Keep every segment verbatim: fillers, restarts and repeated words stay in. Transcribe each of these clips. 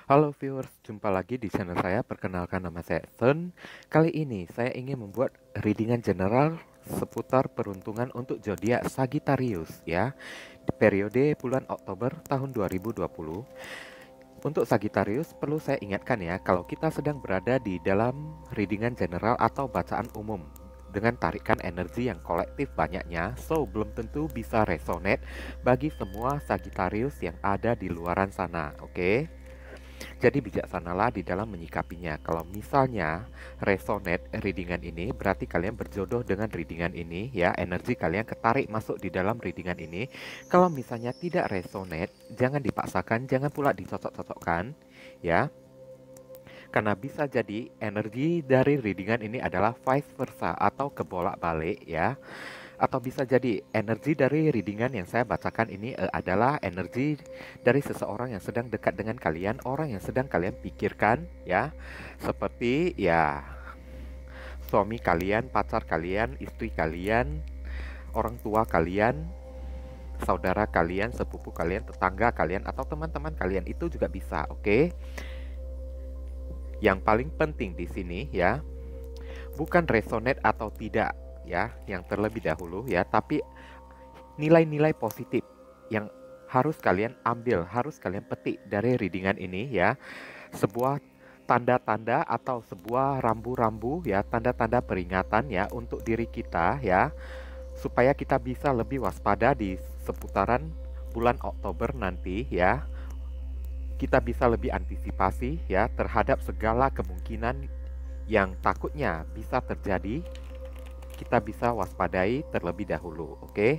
Halo viewers, jumpa lagi di channel saya. Perkenalkan, nama saya Ethan. Kali ini saya ingin membuat readingan general seputar peruntungan untuk zodiak Sagittarius ya, di periode bulan Oktober tahun dua ribu dua puluh. Untuk Sagittarius, perlu saya ingatkan ya, kalau kita sedang berada di dalam readingan general atau bacaan umum dengan tarikan energi yang kolektif banyaknya, so belum tentu bisa resonate bagi semua Sagittarius yang ada di luaran sana, oke? Okay? Jadi bijaksanalah di dalam menyikapinya. Kalau misalnya resonate readingan ini, berarti kalian berjodoh dengan readingan ini ya, energi kalian ketarik masuk di dalam readingan ini. Kalau misalnya tidak resonate, jangan dipaksakan, jangan pula dicocok-cocokkan ya. Karena bisa jadi energi dari readingan ini adalah vice versa atau kebolak-balik ya. Atau bisa jadi energi dari readingan yang saya bacakan ini uh, adalah energi dari seseorang yang sedang dekat dengan kalian, orang yang sedang kalian pikirkan ya, seperti ya suami kalian, pacar kalian, istri kalian, orang tua kalian, saudara kalian, sepupu kalian, tetangga kalian, atau teman-teman kalian, itu juga bisa, oke? Okay? Yang paling penting di sini ya, bukan resonate atau tidak ya, yang terlebih dahulu ya, tapi nilai-nilai positif yang harus kalian ambil, harus kalian petik dari readingan ini ya. Sebuah tanda-tanda atau sebuah rambu-rambu ya, tanda-tanda peringatan ya untuk diri kita ya, supaya kita bisa lebih waspada di seputaran bulan Oktober nanti ya. Kita bisa lebih antisipasi ya terhadap segala kemungkinan yang takutnya bisa terjadi. Kita bisa waspadai terlebih dahulu, oke? Okay?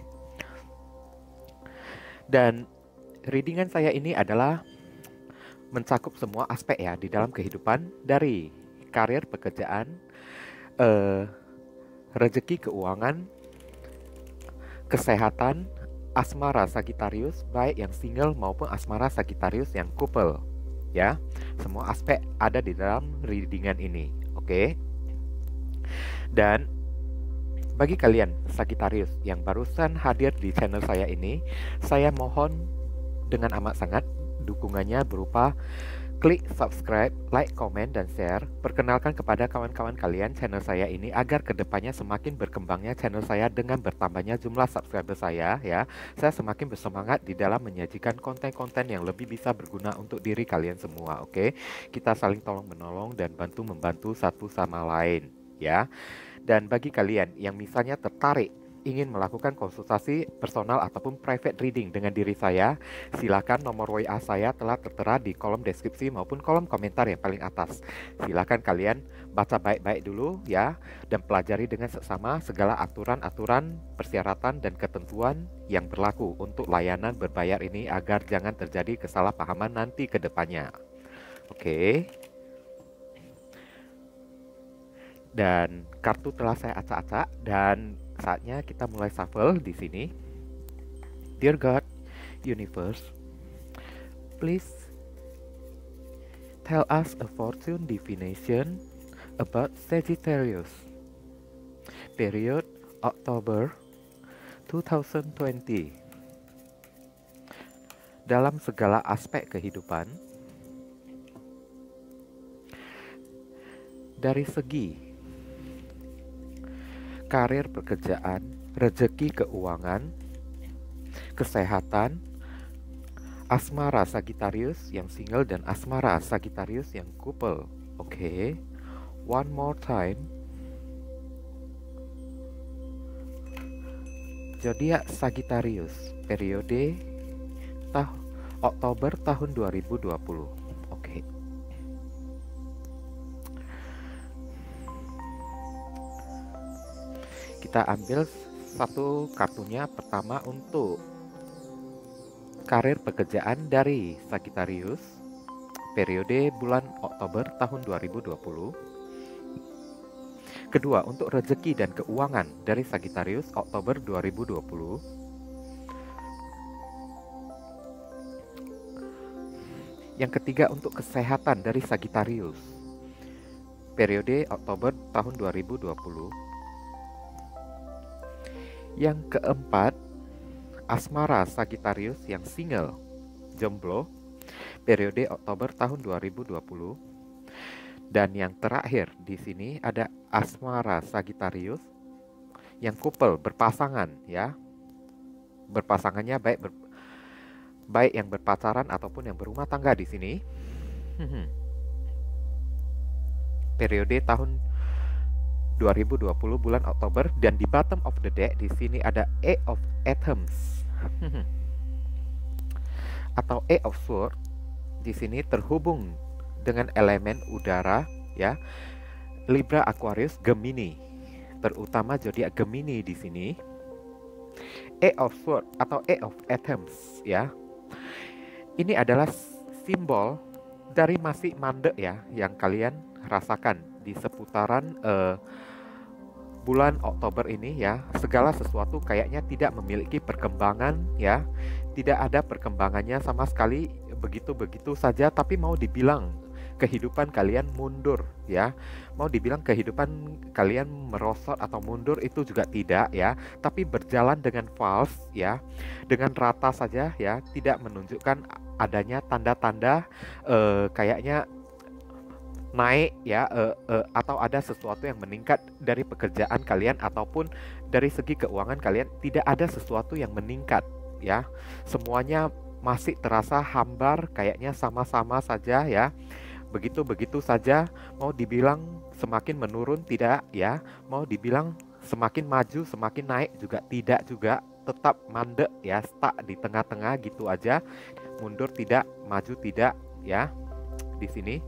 Dan readingan saya ini adalah mencakup semua aspek ya di dalam kehidupan, dari karir, pekerjaan, eh, rezeki, keuangan, kesehatan, asmara Sagittarius baik yang single maupun asmara Sagittarius yang couple ya. Semua aspek ada di dalam readingan ini, oke? Okay? Dan bagi kalian Sagittarius yang barusan hadir di channel saya ini, saya mohon dengan amat sangat dukungannya berupa klik subscribe, like, komen, dan share. Perkenalkan kepada kawan-kawan kalian channel saya ini agar kedepannya semakin berkembangnya channel saya dengan bertambahnya jumlah subscriber saya ya. Saya semakin bersemangat di dalam menyajikan konten-konten yang lebih bisa berguna untuk diri kalian semua, oke? Okay? Kita saling tolong-menolong dan bantu-membantu satu sama lain ya. Dan bagi kalian yang misalnya tertarik ingin melakukan konsultasi personal ataupun private reading dengan diri saya, silakan nomor W A saya telah tertera di kolom deskripsi maupun kolom komentar yang paling atas. Silakan kalian baca baik-baik dulu ya, dan pelajari dengan seksama segala aturan-aturan, persyaratan, dan ketentuan yang berlaku untuk layanan berbayar ini agar jangan terjadi kesalahpahaman nanti ke depannya. Oke. Okay. Dan kartu telah saya acak-acak dan saatnya kita mulai shuffle di sini. Dear God, Universe, please tell us a fortune divination about Sagittarius. Period October dua ribu dua puluh. Dalam segala aspek kehidupan, dari segi karir, pekerjaan, rezeki, keuangan, kesehatan, asmara Sagittarius yang single dan asmara Sagittarius yang couple. Oke, okay. One more time. Zodiak Sagittarius periode tah Oktober tahun dua ribu dua puluh. Oke. Okay. Kita ambil satu kartunya. Pertama untuk karir pekerjaan dari Sagittarius periode bulan Oktober tahun dua ribu dua puluh. Kedua untuk rezeki dan keuangan dari Sagittarius Oktober dua ribu dua puluh. Yang ketiga untuk kesehatan dari Sagittarius periode Oktober tahun dua ribu dua puluh. Yang keempat, asmara Sagittarius yang single, jomblo, periode Oktober tahun dua ribu dua puluh. Dan yang terakhir di sini ada asmara Sagittarius yang couple berpasangan ya. Berpasangannya baik ber, baik yang berpacaran ataupun yang berumah tangga di sini. Periode tahun dua ribu dua puluh bulan Oktober, dan di bottom of the deck di sini ada Eight of Atoms atau Eight of Swords. Di sini terhubung dengan elemen udara ya, Libra, Aquarius, Gemini, terutama zodiak Gemini di sini. Eight of Swords atau Eight of Atoms ya. Ini adalah simbol dari masih mandek ya yang kalian rasakan di seputaran uh, bulan Oktober ini ya. Segala sesuatu kayaknya tidak memiliki perkembangan ya. Tidak ada perkembangannya sama sekali, begitu-begitu saja, tapi mau dibilang kehidupan kalian mundur ya. Mau dibilang kehidupan kalian merosot atau mundur itu juga tidak ya, tapi berjalan dengan false ya, dengan rata saja ya, tidak menunjukkan adanya tanda-tanda uh, kayaknya naik ya, uh, uh, atau ada sesuatu yang meningkat dari pekerjaan kalian ataupun dari segi keuangan kalian. Tidak ada sesuatu yang meningkat ya, semuanya masih terasa hambar, kayaknya sama-sama saja ya, begitu-begitu saja. Mau dibilang semakin menurun tidak ya, mau dibilang semakin maju semakin naik juga tidak juga, tetap mandek ya, stuck di tengah-tengah gitu aja, mundur tidak, maju tidak ya. Di sini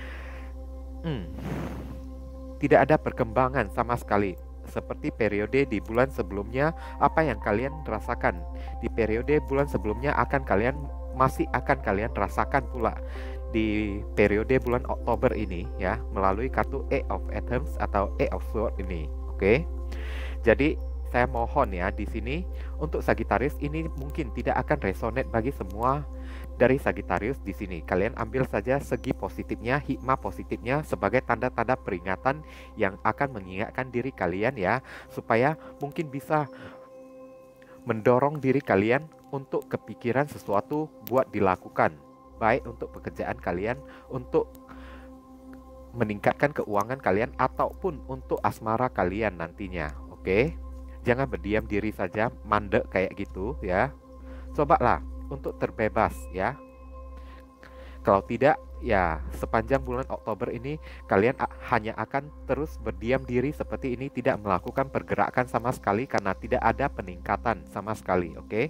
hmm, tidak ada perkembangan sama sekali. Seperti periode di bulan sebelumnya, apa yang kalian rasakan di periode bulan sebelumnya akan kalian masih akan kalian rasakan pula di periode bulan Oktober ini ya, melalui kartu Eight of Atoms atau Eight of Swords ini. Oke. Jadi saya mohon ya di sini untuk Sagittarius ini mungkin tidak akan resonate bagi semua dari Sagittarius di sini. Kalian ambil saja segi positifnya, hikmah positifnya sebagai tanda-tanda peringatan yang akan mengingatkan diri kalian ya, supaya mungkin bisa mendorong diri kalian untuk kepikiran sesuatu buat dilakukan, baik untuk pekerjaan kalian, untuk meningkatkan keuangan kalian, ataupun untuk asmara kalian nantinya. Oke, jangan berdiam diri saja mandek kayak gitu ya. Cobalah untuk terbebas ya. Kalau tidak ya, sepanjang bulan Oktober ini kalian hanya akan terus berdiam diri seperti ini, tidak melakukan pergerakan sama sekali karena tidak ada peningkatan sama sekali. Oke.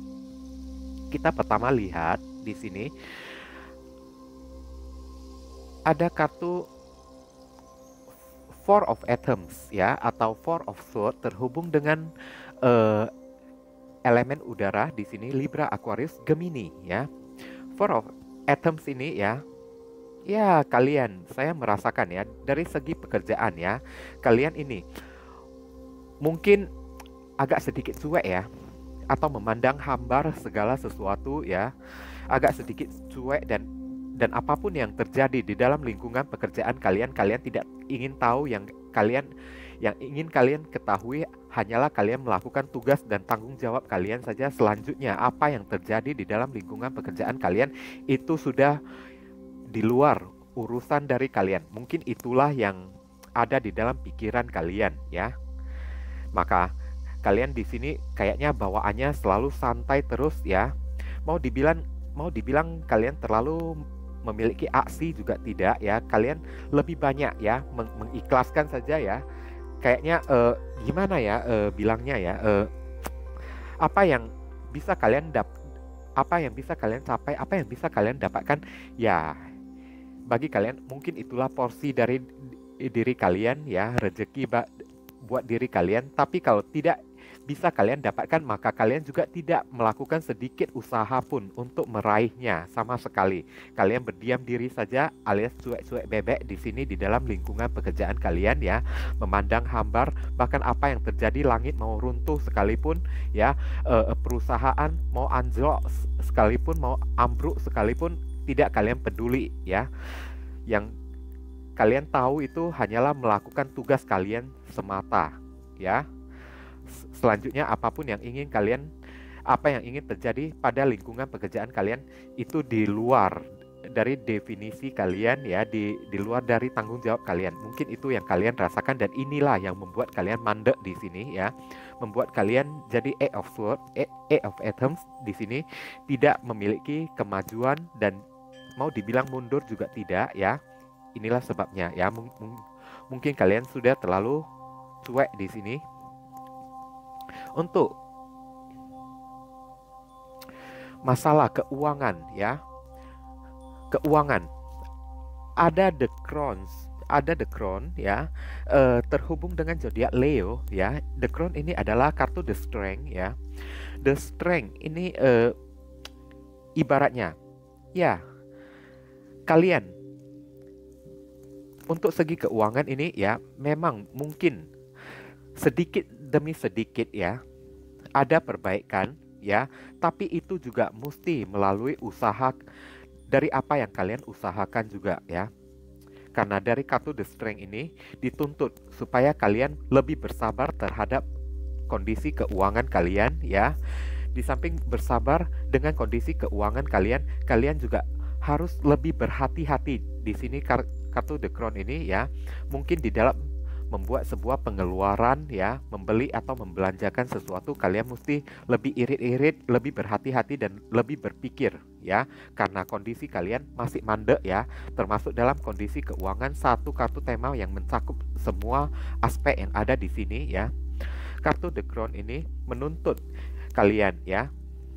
Kita pertama lihat di sini ada kartu Four of Atoms ya, atau Four of Swords terhubung dengan uh, elemen udara di sini, Libra, Aquarius, Gemini ya. Four of Atoms ini ya, ya kalian, saya merasakan ya dari segi pekerjaan ya, kalian ini mungkin agak sedikit cuek ya, atau memandang hambar segala sesuatu ya, agak sedikit cuek, dan dan apapun yang terjadi di dalam lingkungan pekerjaan kalian, kalian tidak ingin tahu. Yang kalian yang ingin kalian ketahui hanyalah kalian melakukan tugas dan tanggung jawab kalian saja. Selanjutnya apa yang terjadi di dalam lingkungan pekerjaan kalian itu sudah di luar urusan dari kalian. Mungkin itulah yang ada di dalam pikiran kalian ya. Maka kalian di sini kayaknya bawaannya selalu santai terus ya. Mau dibilang mau dibilang kalian terlalu memiliki aksi juga tidak ya. Kalian lebih banyak ya meng mengikhlaskan saja ya. Kayaknya uh, gimana ya uh, bilangnya ya, uh, apa yang bisa kalian dap apa yang bisa kalian capai, apa yang bisa kalian dapatkan ya, bagi kalian mungkin itulah porsi dari diri kalian ya, rezeki buat diri kalian. Tapi kalau tidak bisa kalian dapatkan, maka kalian juga tidak melakukan sedikit usaha pun untuk meraihnya sama sekali. Kalian berdiam diri saja alias cuek-cuek bebek di sini di dalam lingkungan pekerjaan kalian ya, memandang hambar. Bahkan apa yang terjadi, langit mau runtuh sekalipun ya, uh, perusahaan mau anjlok sekalipun, mau ambruk sekalipun, tidak kalian peduli ya. Yang kalian tahu itu hanyalah melakukan tugas kalian semata ya. Selanjutnya apapun yang ingin kalian apa yang ingin terjadi pada lingkungan pekerjaan kalian itu di luar dari definisi kalian ya, di di luar dari tanggung jawab kalian. Mungkin itu yang kalian rasakan dan inilah yang membuat kalian mandek di sini ya. Membuat kalian jadi eight of swords, eight of atoms di sini tidak memiliki kemajuan dan mau dibilang mundur juga tidak ya. Inilah sebabnya ya. M mungkin kalian sudah terlalu cuek di sini. Untuk masalah keuangan ya. Keuangan ada the crowns, ada the crown ya, uh, terhubung dengan zodiak Leo ya. The crown ini adalah kartu the strength ya. The strength ini uh, ibaratnya ya, kalian untuk segi keuangan ini ya, memang mungkin sedikit demi sedikit ya ada perbaikan ya, tapi itu juga mesti melalui usaha dari apa yang kalian usahakan juga ya. Karena dari kartu the strength ini dituntut supaya kalian lebih bersabar terhadap kondisi keuangan kalian ya. Di samping bersabar dengan kondisi keuangan kalian, kalian juga harus lebih berhati-hati. Di sini kartu the crown ini ya, mungkin di dalam membuat sebuah pengeluaran ya, membeli atau membelanjakan sesuatu, kalian mesti lebih irit-irit, lebih berhati-hati dan lebih berpikir ya, karena kondisi kalian masih mandek ya, termasuk dalam kondisi keuangan. Satu kartu tema yang mencakup semua aspek yang ada di sini ya. Kartu the crown ini menuntut kalian ya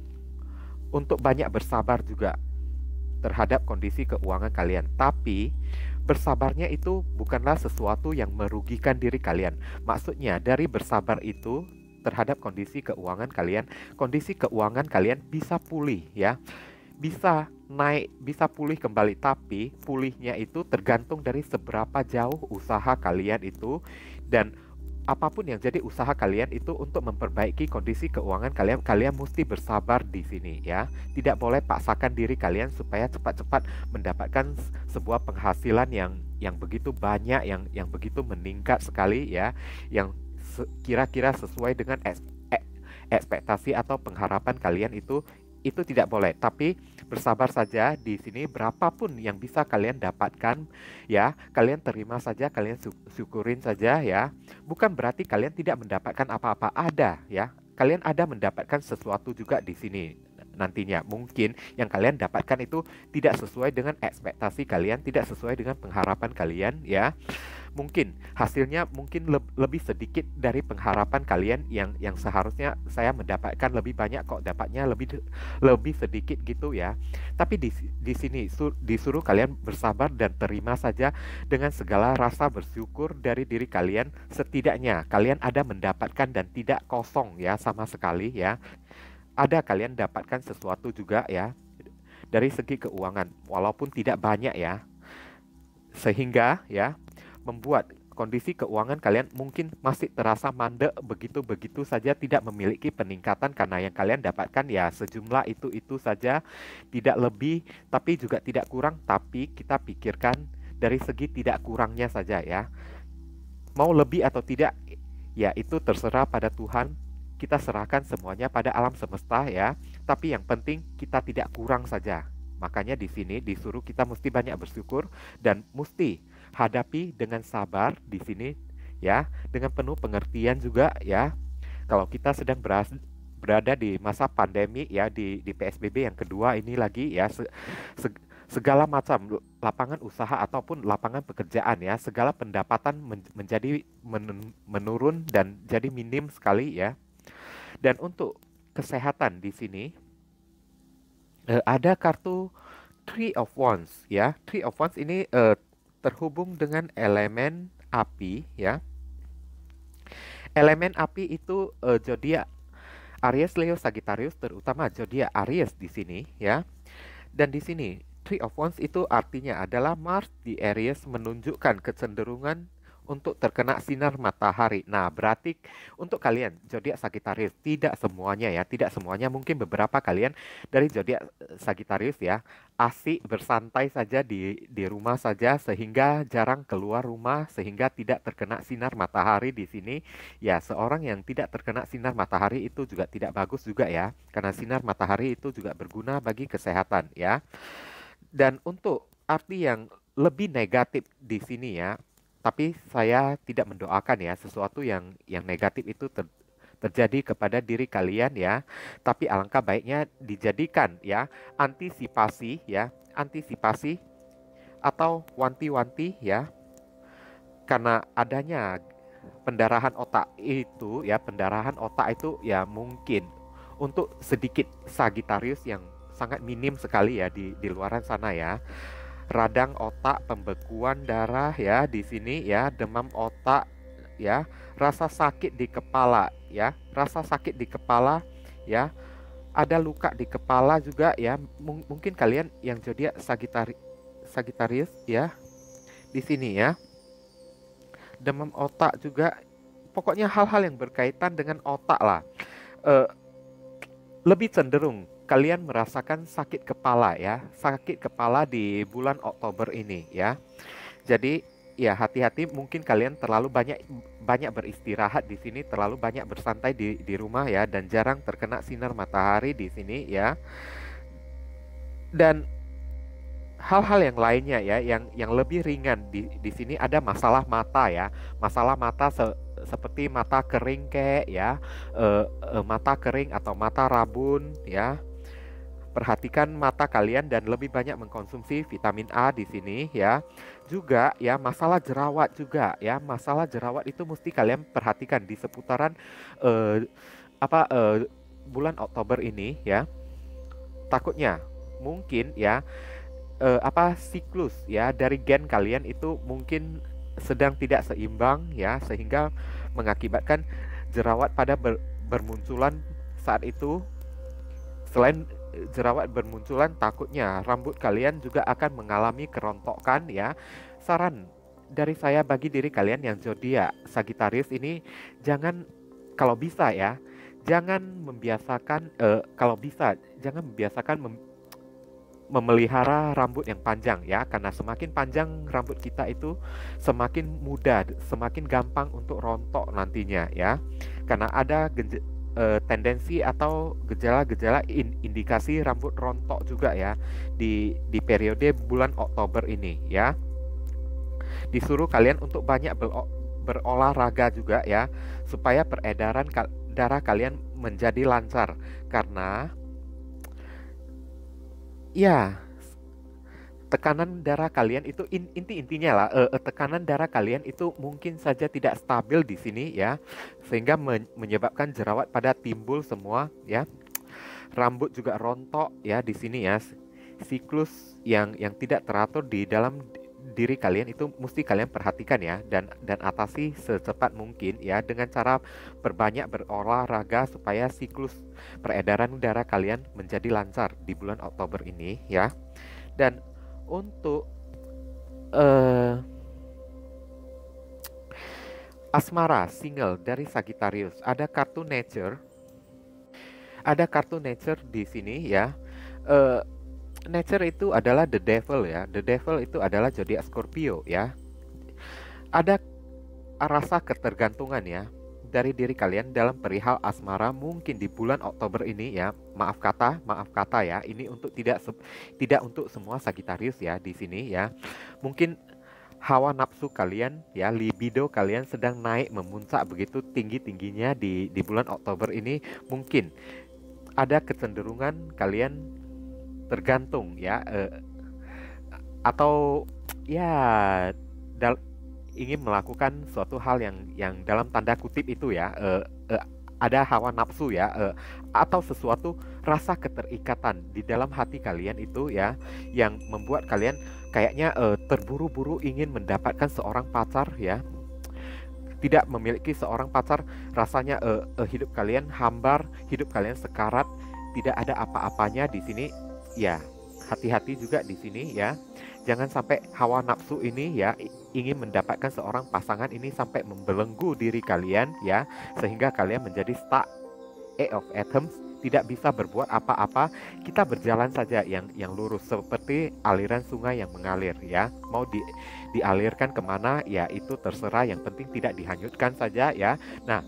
untuk banyak bersabar juga terhadap kondisi keuangan kalian, tapi bersabarnya itu bukanlah sesuatu yang merugikan diri kalian. Maksudnya dari bersabar itu terhadap kondisi keuangan kalian, kondisi keuangan kalian bisa pulih ya, bisa naik, bisa pulih kembali. Tapi pulihnya itu tergantung dari seberapa jauh usaha kalian itu, dan apapun yang jadi usaha kalian itu untuk memperbaiki kondisi keuangan kalian, kalian mesti bersabar di sini ya. Tidak boleh paksakan diri kalian supaya cepat-cepat mendapatkan sebuah penghasilan yang yang begitu banyak, yang yang begitu meningkat sekali ya, yang kira-kira sesuai dengan ekspektasi atau pengharapan kalian itu. Itu tidak boleh, tapi bersabar saja di sini. Berapapun yang bisa kalian dapatkan ya, kalian terima saja, kalian syukurin saja ya. Bukan berarti kalian tidak mendapatkan apa-apa, ada ya. Kalian ada mendapatkan sesuatu juga di sini nantinya. Mungkin yang kalian dapatkan itu tidak sesuai dengan ekspektasi kalian, tidak sesuai dengan pengharapan kalian ya. Mungkin hasilnya mungkin le lebih sedikit dari pengharapan kalian, yang yang seharusnya saya mendapatkan lebih banyak, kok dapatnya lebih lebih sedikit gitu ya. Tapi di di sini sur, disuruh kalian bersabar dan terima saja dengan segala rasa bersyukur dari diri kalian. Setidaknya kalian ada mendapatkan dan tidak kosong ya sama sekali ya. Ada kalian dapatkan sesuatu juga ya dari segi keuangan, walaupun tidak banyak ya. Sehingga ya membuat kondisi keuangan kalian mungkin masih terasa mandek begitu-begitu saja, tidak memiliki peningkatan, karena yang kalian dapatkan ya sejumlah itu-itu saja, tidak lebih tapi juga tidak kurang. Tapi kita pikirkan dari segi tidak kurangnya saja ya. Mau lebih atau tidak ya itu terserah pada Tuhan. Kita serahkan semuanya pada alam semesta ya. Tapi yang penting kita tidak kurang saja. Makanya di sini disuruh kita mesti banyak bersyukur dan mesti hadapi dengan sabar di sini ya, dengan penuh pengertian juga ya. Kalau kita sedang berada di masa pandemi ya, di di P S B B yang kedua ini lagi ya, se, se, segala macam lapangan usaha ataupun lapangan pekerjaan ya, segala pendapatan men, menjadi men, menurun dan jadi minim sekali ya. Dan untuk kesehatan di sini uh, ada kartu Three of Wands ya. Three of Wands ini uh, terhubung dengan elemen api ya. Elemen api itu uh, zodiak Aries, Leo, Sagittarius, terutama zodiak Aries di sini ya. Dan di sini Three of Wands itu artinya adalah Mars di Aries menunjukkan kecenderungan untuk terkena sinar matahari. Nah, berarti untuk kalian zodiak Sagittarius, tidak semuanya ya, tidak semuanya, mungkin beberapa kalian dari zodiak Sagittarius ya, asik bersantai saja di di rumah saja sehingga jarang keluar rumah sehingga tidak terkena sinar matahari di sini. Ya, seorang yang tidak terkena sinar matahari itu juga tidak bagus juga ya, karena sinar matahari itu juga berguna bagi kesehatan ya. Dan untuk arti yang lebih negatif di sini ya, tapi saya tidak mendoakan ya sesuatu yang yang negatif itu ter, terjadi kepada diri kalian ya. Tapi alangkah baiknya dijadikan ya antisipasi ya, antisipasi atau wanti-wanti ya. Karena adanya pendarahan otak itu ya, pendarahan otak itu ya mungkin untuk sedikit Sagittarius yang sangat minim sekali ya di di luaran sana ya. Radang otak, pembekuan darah ya di sini ya, demam otak ya, rasa sakit di kepala ya, rasa sakit di kepala ya, ada luka di kepala juga ya. M- mungkin kalian yang zodiak Sagittari Sagittarius ya di sini ya, demam otak juga, pokoknya hal-hal yang berkaitan dengan otak lah. Eh, lebih cenderung kalian merasakan sakit kepala ya, sakit kepala di bulan Oktober ini ya. Jadi ya hati-hati, mungkin kalian terlalu banyak banyak beristirahat di sini, terlalu banyak bersantai di di rumah ya, dan jarang terkena sinar matahari di sini ya. Dan hal-hal yang lainnya ya, yang yang lebih ringan di di sini ada masalah mata ya, masalah mata se- seperti mata kering kayak ya, eh, eh, mata kering atau mata rabun ya. Perhatikan mata kalian dan lebih banyak mengkonsumsi vitamin A di sini ya. Juga ya masalah jerawat juga ya. Masalah jerawat itu mesti kalian perhatikan di seputaran eh, apa eh, bulan Oktober ini ya. Takutnya mungkin ya eh, apa siklus ya dari gen kalian itu mungkin sedang tidak seimbang ya, sehingga mengakibatkan jerawat pada ber- bermunculan saat itu. Selain jerawat bermunculan, takutnya rambut kalian juga akan mengalami kerontokan ya. Saran dari saya bagi diri kalian yang zodiak Sagittarius ini, jangan, kalau bisa ya, jangan membiasakan eh, kalau bisa jangan membiasakan mem- memelihara rambut yang panjang ya, karena semakin panjang rambut kita itu semakin mudah, semakin gampang untuk rontok nantinya ya. Karena ada genje- eh, tendensi atau gejala-gejala in- indikasi rambut rontok juga ya di di periode bulan Oktober ini ya. Disuruh kalian untuk banyak belo- berolahraga juga ya, supaya peredaran ka- darah kalian menjadi lancar. Karena ya, tekanan darah kalian itu in- inti-intinya lah, eh, eh, tekanan darah kalian itu mungkin saja tidak stabil di sini ya, sehingga men- menyebabkan jerawat pada timbul semua ya. Rambut juga rontok ya di sini ya. Siklus yang yang tidak teratur di dalam di- diri kalian itu mesti kalian perhatikan ya, dan dan atasi secepat mungkin ya dengan cara berbanyak berolahraga supaya siklus peredaran darah kalian menjadi lancar di bulan Oktober ini ya. Dan untuk eh, asmara single dari Sagittarius, ada kartu nature, ada kartu nature di sini ya. Eh, nature itu adalah the devil ya. The devil itu adalah zodiak Scorpio ya. Ada rasa ketergantungan ya dari diri kalian dalam perihal asmara mungkin di bulan Oktober ini ya. Maaf kata, maaf kata ya. Ini untuk tidak se- tidak untuk semua Sagittarius ya di sini ya. Mungkin hawa nafsu kalian ya, libido kalian sedang naik memuncak begitu tinggi-tingginya di di bulan Oktober ini. Mungkin ada kecenderungan kalian tergantung ya, eh, atau ya dal- ingin melakukan suatu hal yang yang dalam tanda kutip itu ya, eh, eh, ada hawa nafsu ya, eh, atau sesuatu rasa keterikatan di dalam hati kalian itu ya, yang membuat kalian kayaknya eh, terburu-buru ingin mendapatkan seorang pacar ya. Tidak memiliki seorang pacar rasanya eh, eh, hidup kalian hambar, hidup kalian sekarat, tidak ada apa-apanya di sini ya. Hati-hati juga di sini ya. Jangan sampai hawa nafsu ini ya ingin mendapatkan seorang pasangan ini sampai membelenggu diri kalian ya, sehingga kalian menjadi stuck eight of atoms, tidak bisa berbuat apa-apa. Kita berjalan saja yang yang lurus seperti aliran sungai yang mengalir ya. Mau di, dialirkan kemana ya itu terserah, yang penting tidak dihanyutkan saja ya. Nah,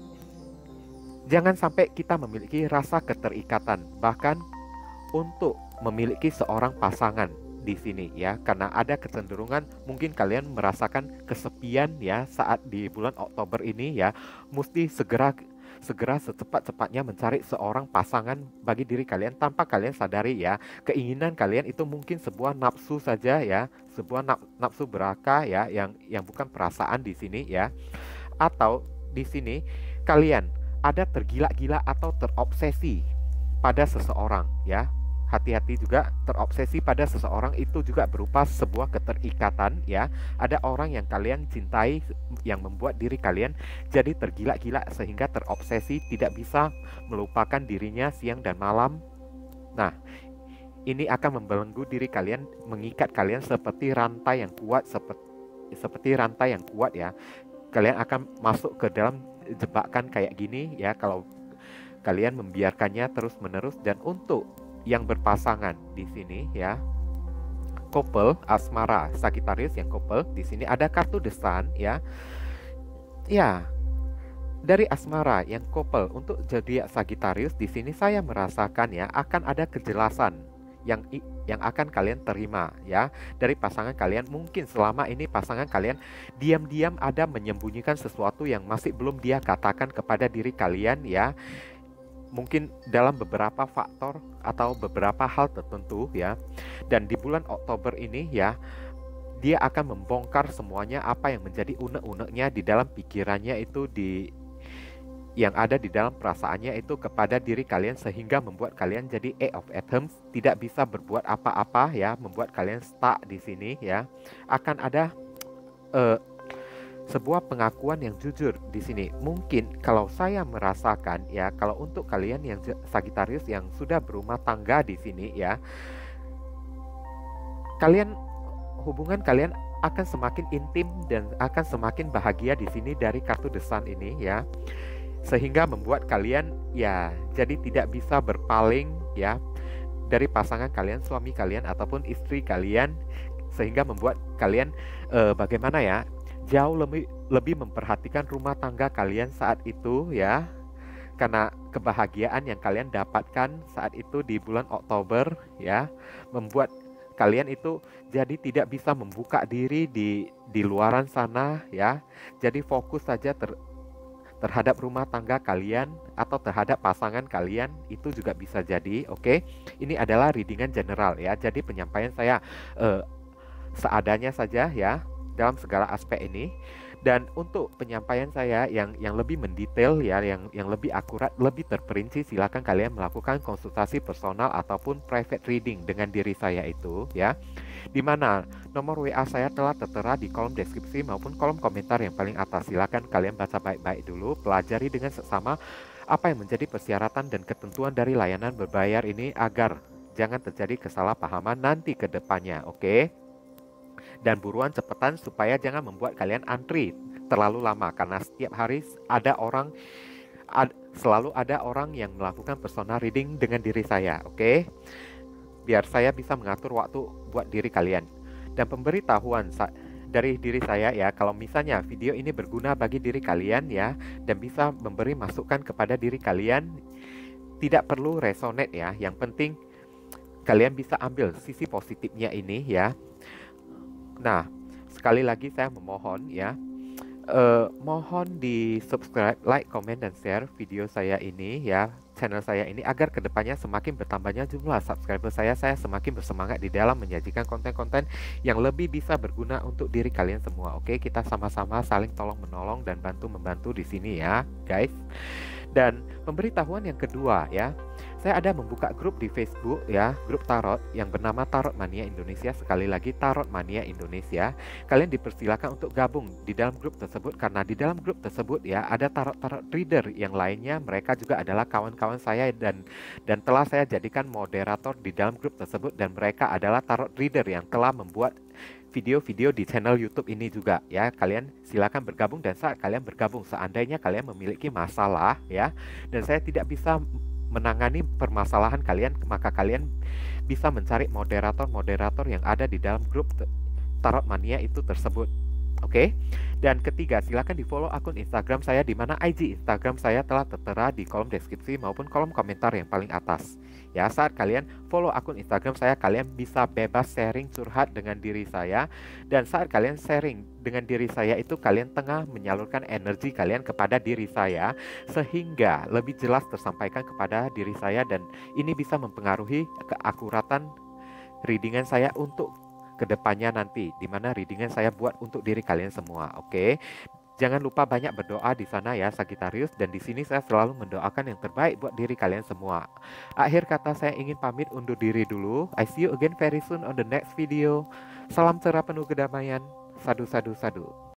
jangan sampai kita memiliki rasa keterikatan bahkan untuk memiliki seorang pasangan di sini ya, karena ada kecenderungan mungkin kalian merasakan kesepian ya saat di bulan Oktober ini ya. Mesti segera segera secepat-cepatnya mencari seorang pasangan bagi diri kalian tanpa kalian sadari ya. Keinginan kalian itu mungkin sebuah nafsu saja ya, sebuah naf nafsu beraka ya, yang yang bukan perasaan di sini ya. Atau di sini kalian ada tergila-gila atau terobsesi pada seseorang ya. Hati-hati juga, terobsesi pada seseorang itu juga berupa sebuah keterikatan ya. Ada orang yang kalian cintai yang membuat diri kalian jadi tergila-gila sehingga terobsesi, tidak bisa melupakan dirinya siang dan malam. Nah, ini akan membelenggu diri kalian, mengikat kalian seperti rantai yang kuat, seperti seperti rantai yang kuat ya. Kalian akan masuk ke dalam jebakan kayak gini ya kalau kalian membiarkannya terus-menerus. Dan untuk yang berpasangan di sini ya, couple asmara Sagittarius yang couple di sini ada kartu The Sun ya. Ya, dari asmara yang couple untuk zodiak Sagittarius di sini saya merasakan ya akan ada kejelasan yang yang akan kalian terima ya dari pasangan kalian. Mungkin selama ini pasangan kalian diam-diam ada menyembunyikan sesuatu yang masih belum dia katakan kepada diri kalian ya. Mungkin dalam beberapa faktor atau beberapa hal tertentu ya. Dan di bulan Oktober ini ya, dia akan membongkar semuanya apa yang menjadi unek-uneknya di dalam pikirannya itu, di yang ada di dalam perasaannya itu kepada diri kalian, sehingga membuat kalian jadi eight of atoms, tidak bisa berbuat apa-apa ya, membuat kalian stuck di sini ya. Akan ada uh, sebuah pengakuan yang jujur di sini. Mungkin kalau saya merasakan ya, kalau untuk kalian yang Sagittarius yang sudah berumah tangga di sini ya, kalian hubungan kalian akan semakin intim dan akan semakin bahagia di sini dari kartu The Sun ini ya. Sehingga membuat kalian ya jadi tidak bisa berpaling ya dari pasangan kalian, suami kalian ataupun istri kalian, sehingga membuat kalian eh, bagaimana ya, jauh lebih lebih memperhatikan rumah tangga kalian saat itu ya, karena kebahagiaan yang kalian dapatkan saat itu di bulan Oktober ya, membuat kalian itu jadi tidak bisa membuka diri di di luaran sana ya. Jadi fokus saja ter, terhadap rumah tangga kalian atau terhadap pasangan kalian, itu juga bisa jadi. Oke, ini adalah readingan general ya. Jadi penyampaian saya eh, seadanya saja ya dalam segala aspek ini. Dan untuk penyampaian saya yang yang lebih mendetail ya, yang yang lebih akurat, lebih terperinci, silakan kalian melakukan konsultasi personal ataupun private reading dengan diri saya itu ya. Dimana nomor W A saya telah tertera di kolom deskripsi maupun kolom komentar yang paling atas. Silakan kalian baca baik-baik dulu, pelajari dengan seksama apa yang menjadi persyaratan dan ketentuan dari layanan berbayar ini agar jangan terjadi kesalahpahaman nanti ke depannya. Oke? Dan buruan cepetan supaya jangan membuat kalian antri terlalu lama, karena setiap hari ada orang ad, selalu ada orang yang melakukan personal reading dengan diri saya. Oke, biar saya bisa mengatur waktu buat diri kalian. Dan pemberitahuan dari diri saya ya, kalau misalnya video ini berguna bagi diri kalian ya, dan bisa memberi masukan kepada diri kalian, tidak perlu resonate ya, yang penting kalian bisa ambil sisi positifnya ini ya. Nah, sekali lagi saya memohon ya, uh, mohon di subscribe, like, comment, dan share video saya ini ya, channel saya ini, agar kedepannya semakin bertambahnya jumlah subscriber saya, saya semakin bersemangat di dalam menyajikan konten-konten yang lebih bisa berguna untuk diri kalian semua. Oke, kita sama-sama saling tolong menolong dan bantu membantu di sini ya, guys. Dan pemberitahuan yang kedua ya, Saya ada membuka grup di Facebook ya, grup Tarot yang bernama Tarot Mania Indonesia. Sekali lagi Tarot Mania Indonesia. Kalian dipersilakan untuk gabung di dalam grup tersebut, karena di dalam grup tersebut ya ada tarot-tarot reader yang lainnya. Mereka juga adalah kawan-kawan saya dan dan telah saya jadikan moderator di dalam grup tersebut, dan mereka adalah tarot reader yang telah membuat video-video di channel YouTube ini juga ya. Kalian silakan bergabung, dan saat kalian bergabung, seandainya kalian memiliki masalah ya, dan saya tidak bisa menangani permasalahan kalian, maka kalian bisa mencari moderator-moderator yang ada di dalam grup Tarot Mania itu tersebut. Oke. Dan ketiga, silakan di follow akun Instagram saya, di mana I G Instagram saya telah tertera di kolom deskripsi maupun kolom komentar yang paling atas. Ya, saat kalian follow akun Instagram saya, kalian bisa bebas sharing curhat dengan diri saya. Dan saat kalian sharing dengan diri saya itu, kalian tengah menyalurkan energi kalian kepada diri saya, sehingga lebih jelas tersampaikan kepada diri saya, dan ini bisa mempengaruhi keakuratan readingan saya untuk kedepannya nanti, dimana readingan saya buat untuk diri kalian semua. Oke, jangan lupa banyak berdoa di sana ya Sagittarius, dan di sini saya selalu mendoakan yang terbaik buat diri kalian semua. Akhir kata, saya ingin pamit undur diri dulu. I see you again very soon on the next video. Salam cerah penuh kedamaian. Sadu sadu sadu.